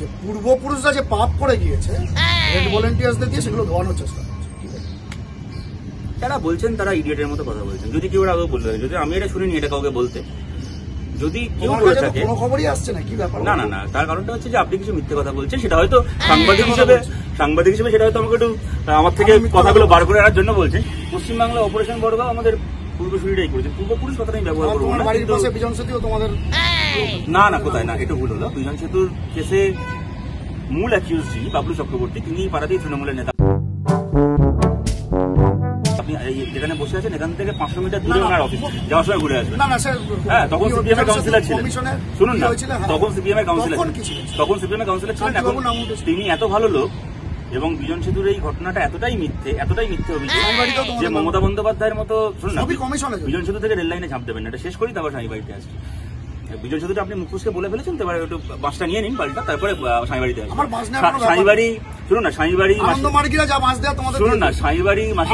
যে পূর্বপুরুষরা যে পাপ করে গিয়েছে হেড ভলেন্টিয়ার্সদের দিয়ে সেগুলো ধোয়ানোর চেষ্টা করছে। যারা বলছেন তারা ইডিয়েটের মতো কথা বলছেন। যদি কেউ আগে বলবে, যদি আমি এটা শুনিনি এটা কাউকে বলতে, যদি কেউ বলে থাকে কোনো খবরই আসছে না, কি ব্যাপার? না না না, তার কারণটা হচ্ছে যে আপনি কিছু মিথ্যে কথা বলছেন। সেটা হয়তো সাংবাদিক হিসেবে সেটা হয়তো আমাকে একটু আমার থেকে কথাগুলো বার করে আনার জন্য বলছেন। পশ্চিমবাংলা অপারেশন বড়গাঁও আমাদের পূর্বসূরিরাই করেছেন। পূর্বপুরুষ কথাটা আমি ব্যবহার করবো না। বাড়ির পাশে বিজন সেতুও তোমাদের? না না, কোথায় না, এটা ভুল হলো। বিজন সেতুর কেসে মূল অ্যাকিউজ যিনি বাবলু চক্রবর্তী, তিনি পাড়াতেই তৃণমূলের নেতা। আপনি যেখানে বসে আছেন এখান থেকে 500 মিটার দূরে ওনার অফিস, যাওয়ার সময় ঘুরে আসবেন। হ্যাঁ, তখন সিপিএম এর কাউন্সিলর ছিলেন। শুনুন না, তখন সিপিএম এর কাউন্সিলর ছিলেন এখন। তিনি এত ভালো লোক এবং বিজন সেতুর এই ঘটনাটা এতটাই মিথ্যে অভিযোগ যে মমতা বন্দ্যোপাধ্যায়ের মতো। শুনুন না, বিজন সেতু থেকে রেল লাইনে ঝাঁপ দেবেন না, এটা শেষ করি, তারপর স্বামী বাড়িতে আসছি। বিজন সেতুটা আপনি মুখোশকে বলে ফেলেছেন, তো এবার একটু বাসটা নিয়ে নিন পাল্টা, তারপরে স্বামী বাড়িতে আসবেন। স্বামী বাড়ি শুনুন না, স্বামী বাড়ি শুনুন না, স্বামী বাড়ি মাসির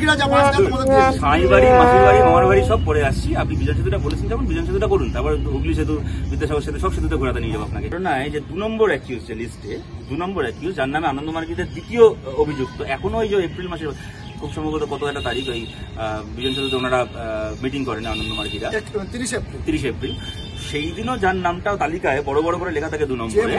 বাড়ি মামার বাড়ি সব পরে আসছি। আপনি বিজন সেতুটা বলেছেন যখন বিজন সেতুটা করুন, তারপর হুগলি সেতু, বিদ্যাসাগর সেতু, সব সেতুতে ঘোরাতে নিয়ে যাবো আপনাকে। না, এই যে 2 নম্বর অ্যাকিউজ লিস্টে 2 নম্বর অ্যাকিউজ, যার নামে আনন্দ মার্কেটের দ্বিতীয় অভিযুক্ত, এখনো ওই যে এপ্রিল মাসের খুব সম্ভবত কত একটা তারিখ ওই বিজন সেতুতে ওনারা মিটিং করেন আনন্দ মার্কেটরা 30 এপ্রিল, সেই দিনও যার নামটাও তালিকায় বড় বড় করে লেখা থাকে 2 নম্বরে।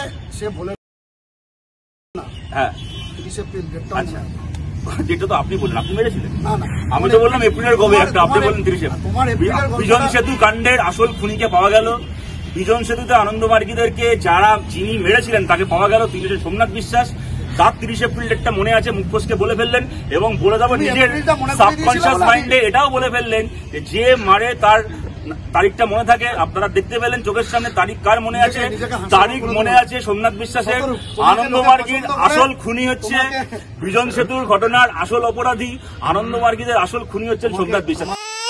হ্যাঁ, আচ্ছা, যেটা তো আপনি বললেন আপনি মেরেছিলেন, আমি তো বললাম এপ্রিলের কবে একটা, আপনি বললেন 30 এপ্রিল। বিজন সেতু কাণ্ডের আসল খুনিকে পাওয়া গেল। বিজন সেতুতে আনন্দ মার্গীদেরকে যিনি মেরেছিলেন তাকে পাওয়া গেল, তিনি হচ্ছেন সোমনাথ বিশ্বাস। তার 30 এপ্রিল ডেটটা মনে আছে, মুখোশকে বলে ফেললেন এবং বলে যাবো নিজের সাবকনশিয়াস মাইন্ডে এটাও বলে ফেললেন যে মারে তার তারিখটা মনে থাকে। আপনারা দেখতে পেলেন চোখের সামনে তারিখ কার মনে আছে, তারিখ মনে আছে সোমনাথ বিশ্বাসের। আনন্দ মার্গীর আসল খুনি হচ্ছে বিজন সেতুর ঘটনার আসল অপরাধী, আনন্দ মার্গীদের আসল খুনি হচ্ছেন সোমনাথ বিশ্বাস।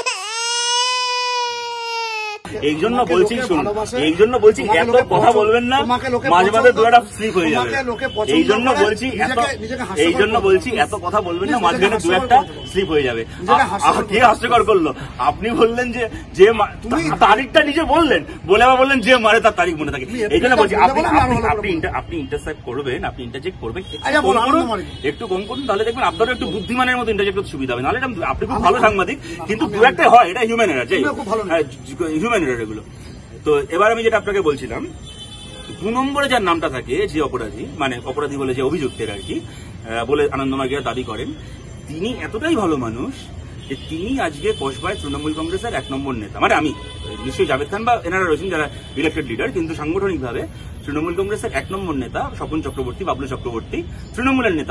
এই জন্য বলছি, শুনুন, এই জন্য বলছি এত কথা বলবেন না, মাঝে মাঝে দুটা স্লিপ হয়ে যাবে। এই জন্য বলছি এত কথা বলবেন না, মাঝখানে 2-1টা স্লিপ হয়ে যাবে। কে হাস্যকর করলো? আপনি বললেন যে তারিখটা নিজে বললেন, বলে আবার বললেন যে মারে তার তারিখ মনে থাকে। এই জন্য বলছি আপনি ইন্টারসেপ্ট করবেন, আপনি ইন্টারজেক্ট করবেন, একটু কম করুন, তাহলে দেখবেন আপনারও একটু বুদ্ধিমানের মতো ইন্টারজেক্ট করতে সুবিধা হবে। নাহলে আপনি খুব ভালো সাংবাদিক, কিন্তু 2-1টা হয়, এটা হিউম্যান এরার, হিউম্যান এরার এগুলো। তো এবার আমি যেটা আপনাকে বলছিলাম, 2 নম্বরে যার নামটা থাকে, যে অপরাধী, মানে অপরাধী বলে যে অভিযুক্তের আর কি বলে আনন্দ মার্গীরা দাবি করেন, তিনি এতটাই ভালো মানুষ যে তিনি আজকে কসবায় তৃণমূল কংগ্রেসের 1 নম্বর নেতা। মানে আমি নিশ্চয়ই জাভেদ খান বা এনারা রয়েছেন যারা ইলেক্টেড লিডার, কিন্তু সাংগঠনিকভাবে তৃণমূল কংগ্রেসের 1 নম্বর নেতা স্বপন চক্রবর্তী, বাবলু চক্রবর্তী তৃণমূলের নেতা।